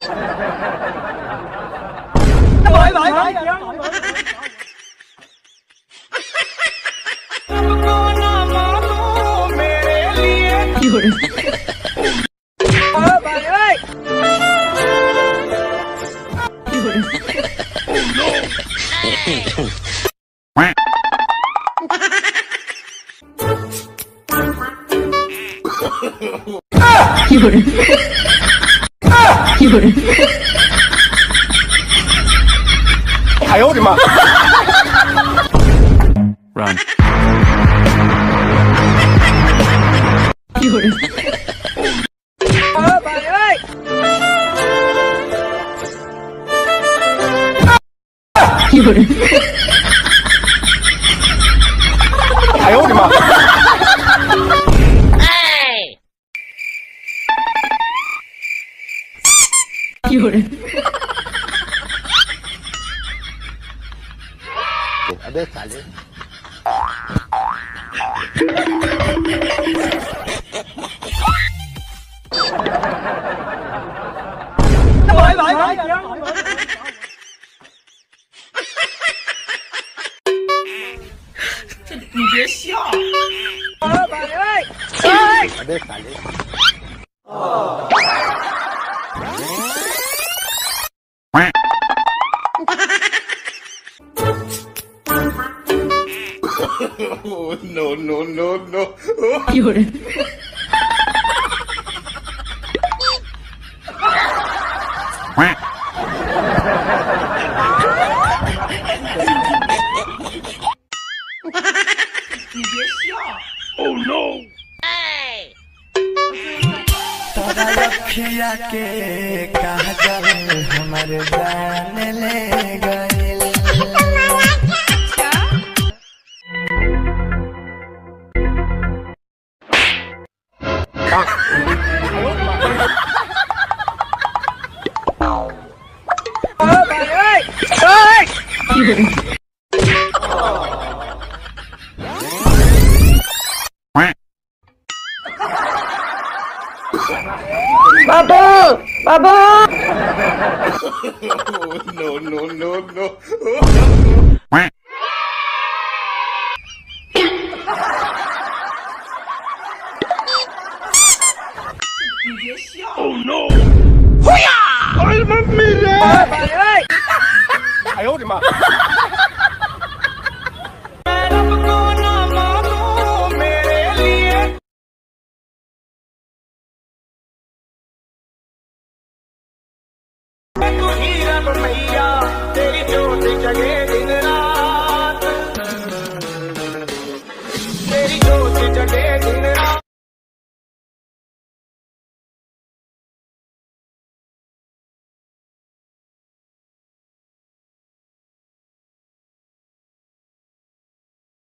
哎呦我的妈 Run. 哎呦我的妈 अबे साले 你别笑。 अबे साले Oh, no, no, no, no. Oh no. रखिया के काजल हमारे जान ले गए बाबू बाबू Oh, no, no, no, no.